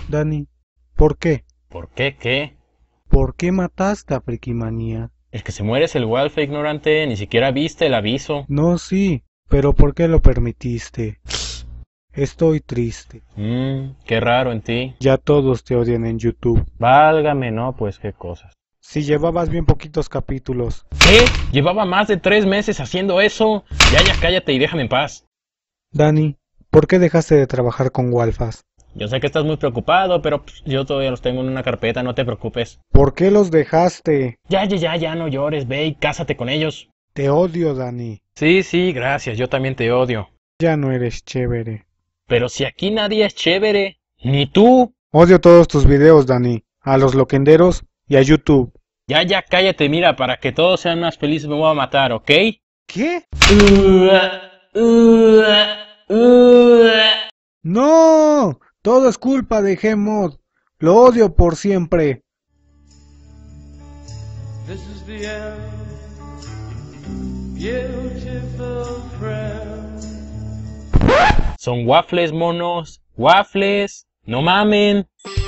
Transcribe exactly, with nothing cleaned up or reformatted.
Dani, ¿por qué? ¿Por qué qué? ¿Por qué mataste a Frikimanía? El que se muere es el Walfe, ignorante. Ni siquiera viste el aviso. No, sí, pero ¿por qué lo permitiste? Estoy triste. Mmm, qué raro en ti. Ya todos te odian en YouTube. Válgame, no, pues qué cosas. Si llevabas bien poquitos capítulos. ¿Qué? Llevaba más de tres meses haciendo eso. Ya, ya, cállate y déjame en paz. Dani, ¿por qué dejaste de trabajar con Walfas? Yo sé que estás muy preocupado, pero pues, yo todavía los tengo en una carpeta, no te preocupes. ¿Por qué los dejaste? Ya, ya, ya, ya, no llores, ve y cásate con ellos. Te odio, Dani. Sí, sí, gracias, yo también te odio. Ya no eres chévere. Pero si aquí nadie es chévere, ni tú. Odio todos tus videos, Dani. A los loquenderos y a YouTube. Ya, ya, cállate, mira, para que todos sean más felices me voy a matar, ¿ok? ¿Qué? ¡No! Todo es culpa de Gmod. Lo odio por siempre. This is the end, beautiful friend. Son waffles, monos, waffles, no mamen.